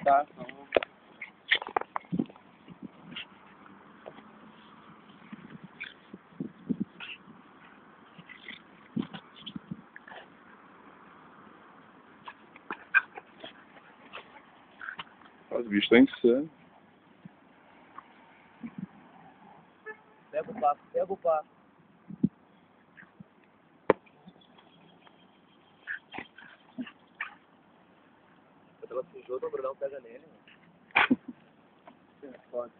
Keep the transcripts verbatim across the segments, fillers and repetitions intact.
tá? Os bichos estão insanos. Pega o papo, pega o papo. Quando ela sujou, o Brunão pega nele, mano. É foda.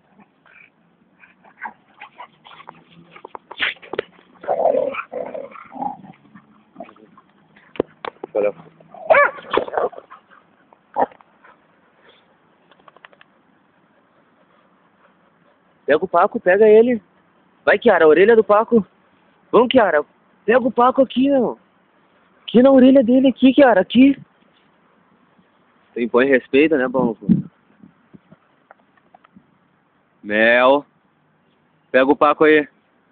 Olha. Pega o Paco, pega ele. Vai, Kiara, a orelha do Paco. Vamos, Kiara. Pega o Paco aqui, meu. Aqui na orelha dele, aqui, Kiara, aqui. Tu impõe respeito, né, Bonco? Mel. Pega o Paco aí.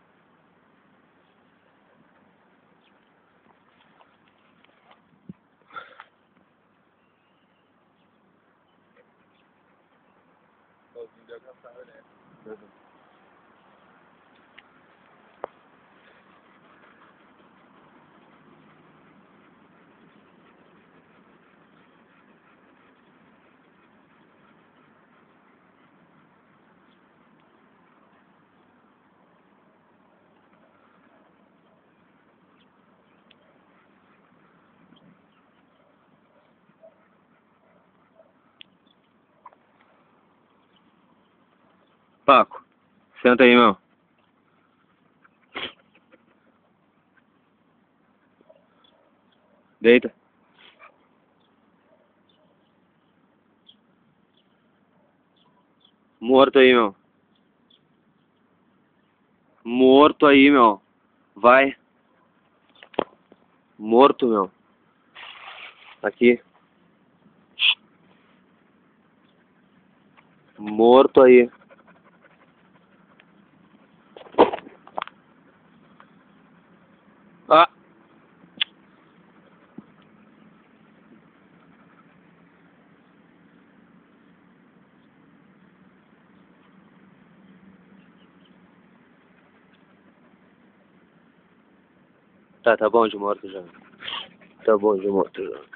Paco, senta aí, meu. Deita. Morto aí, meu. Morto aí, meu. Vai. Morto, meu. Aqui. Morto aí. Ah. Tá, tá bom de morto já. Tá bom de morto já.